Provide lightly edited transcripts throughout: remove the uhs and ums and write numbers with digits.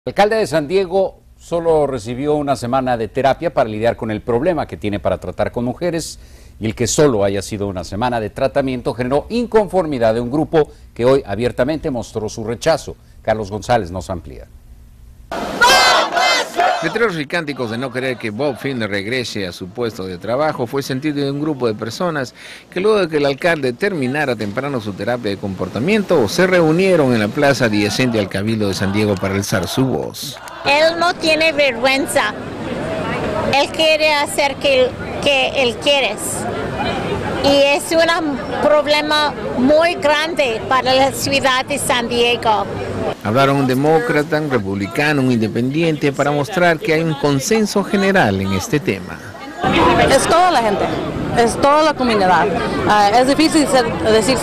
El alcalde de San Diego solo recibió una semana de terapia para lidiar con el problema que tiene para tratar con mujeres, y el que solo haya sido una semana de tratamiento generó inconformidad de un grupo que hoy abiertamente mostró su rechazo. Carlos González nos amplía. Letreros y cánticos de no querer que Bob Fielner regrese a su puesto de trabajo fue el sentir de un grupo de personas que luego de que el alcalde terminara temprano su terapia de comportamiento, se reunieron en la plaza adyacente al Cabildo de San Diego para alzar su voz. Él no tiene vergüenza. Él quiere hacer que él quiere. Y es un problema muy grande para la ciudad de San Diego. Hablaron un demócrata, un republicano, un independiente para mostrar que hay un consenso general en este tema. Es toda la gente, es toda la comunidad. Es difícil decir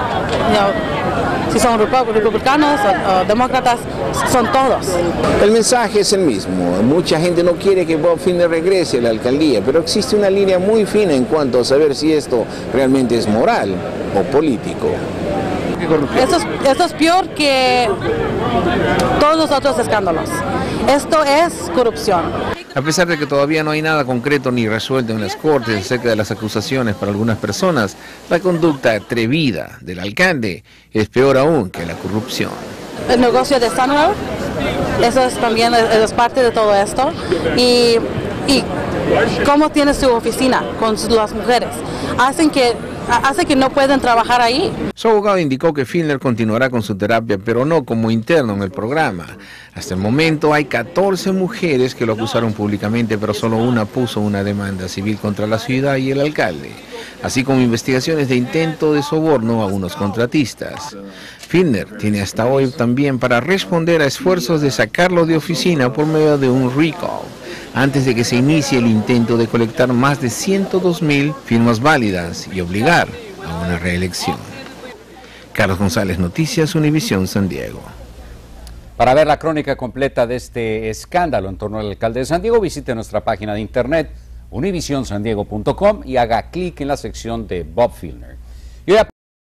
si son republicanos o demócratas, son todos. El mensaje es el mismo. Mucha gente no quiere que Bob Fielner regrese a la alcaldía, pero existe una línea muy fina en cuanto a saber si esto realmente es moral o político. Esto es peor que todos los otros escándalos. Esto es corrupción. A pesar de que todavía no hay nada concreto ni resuelto en las cortes acerca de las acusaciones para algunas personas, la conducta atrevida del alcalde es peor aún que la corrupción. El negocio de Sunroad, eso es también es parte de todo esto. Y cómo tiene su oficina con las mujeres. Hace que no pueden trabajar ahí. Su abogado indicó que Fielner continuará con su terapia, pero no como interno en el programa. Hasta el momento hay 14 mujeres que lo acusaron públicamente, pero solo una puso una demanda civil contra la ciudad y el alcalde, así como investigaciones de intento de soborno a unos contratistas. Fielner tiene hasta hoy también para responder a esfuerzos de sacarlo de oficina por medio de un recall, antes de que se inicie el intento de colectar más de 102,000 firmas válidas y obligar a una reelección. Carlos González, Noticias Univisión San Diego. Para ver la crónica completa de este escándalo en torno al alcalde de San Diego, visite nuestra página de internet univisionsandiego.com y haga clic en la sección de Bob Fielner.